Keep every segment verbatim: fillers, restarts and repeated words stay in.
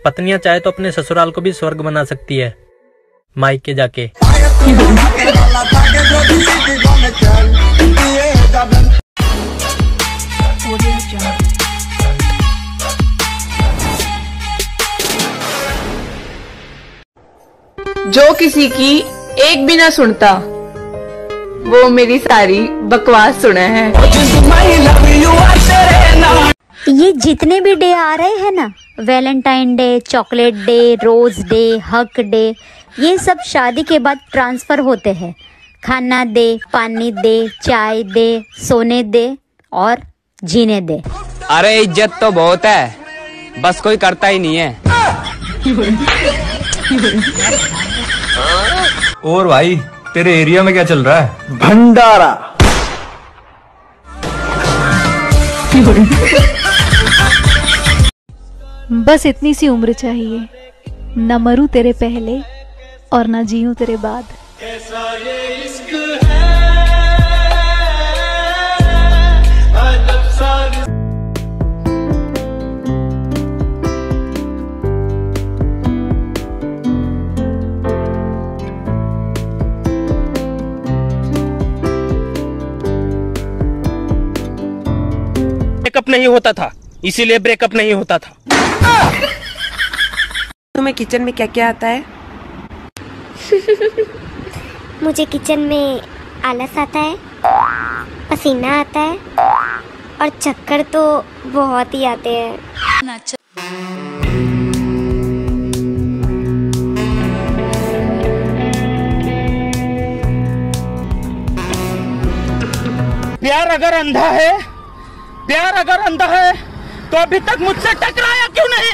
पत्नियां चाहे तो अपने ससुराल को भी स्वर्ग बना सकती है मायके जाके। जो किसी की एक भी ना सुनता वो मेरी सारी बकवास सुना है। ये जितने भी डे आ रहे हैं ना, Valentine day, chocolate day, rose day, hug day, ये सब शादी के बाद ट्रांसफर होते हैं। खाना दे, पानी दे, चाय दे, सोने दे और जीने दे। अरे इज्जत तो बहुत है, बस कोई करता ही नहीं है। और भाई तेरे एरिया में क्या चल रहा है? भंडारा। बस इतनी सी उम्र चाहिए, न मरूं तेरे पहले और न जीऊं तेरे बाद। ब्रेकअप नहीं होता था, इसीलिए ब्रेकअप नहीं होता था। तुम्हें किचन में क्या क्या आता है? मुझे किचन में आलस आता है, पसीना आता है और चक्कर तो बहुत ही आते हैं। प्यार अगर अंधा है, प्यार अगर अंधा है तो अभी तक मुझसे टकराया क्यों नहीं?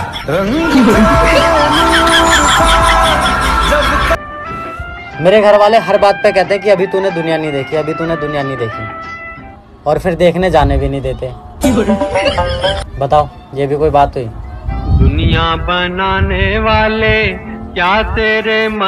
मेरे घर वाले हर बात पे कहते हैं कि अभी तूने दुनिया नहीं देखी, अभी तूने दुनिया नहीं देखी, और फिर देखने जाने भी नहीं देते। बताओ, ये भी कोई बात हुई? दुनिया बनाने वाले क्या तेरे